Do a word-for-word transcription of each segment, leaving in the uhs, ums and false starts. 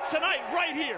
Warwick tonight, right here.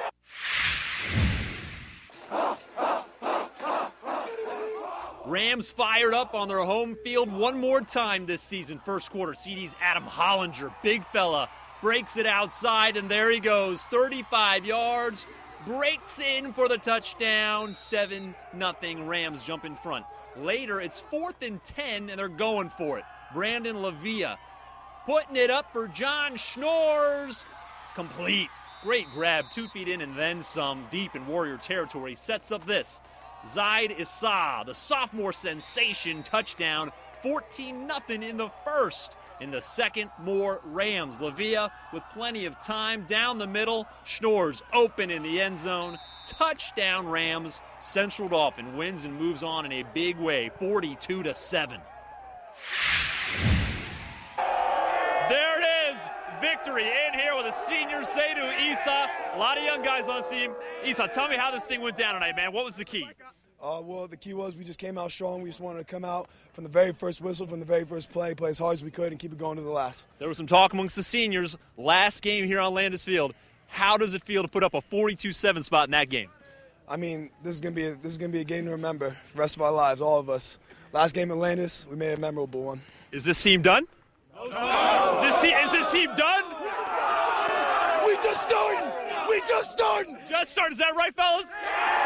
Rams fired up on their home field one more time this season. First quarter, C D's Adam Hollinger, big fella, breaks it outside, and there he goes, thirty-five yards, breaks in for the touchdown, seven nothing. Rams jump in front. Later, it's fourth and ten, and they're going for it. Brandon Lavia putting it up for John Schnorrs. Complete. Great grab, two feet in and then some, deep in Warrior territory. Sets up this. Zaid Issa, the sophomore sensation, touchdown, fourteen nothing in the first. In the second, more Rams. Lavia with plenty of time down the middle. Schnorrs open in the end zone. Touchdown Rams. Central Dauphin wins and moves on in a big way, forty-two to seven. There it is. Victory in here with a senior Seydou Issa. A lot of young guys on the team. Issa, tell me how this thing went down tonight, man. What was the key? Uh, well, the key was we just came out strong. We just wanted to come out from the very first whistle, from the very first play, play as hard as we could, and keep it going to the last. There was some talk amongst the seniors. Last game here on Landis Field. How does it feel to put up a forty-two seven spot in that game? I mean, this is gonna be a, this is gonna be a game to remember for the rest of our lives, all of us. Last game at Landis, we made a memorable one. Is this team done? No. Is this team, is this team done? We just started. We just started. Just started. Is that right, fellas?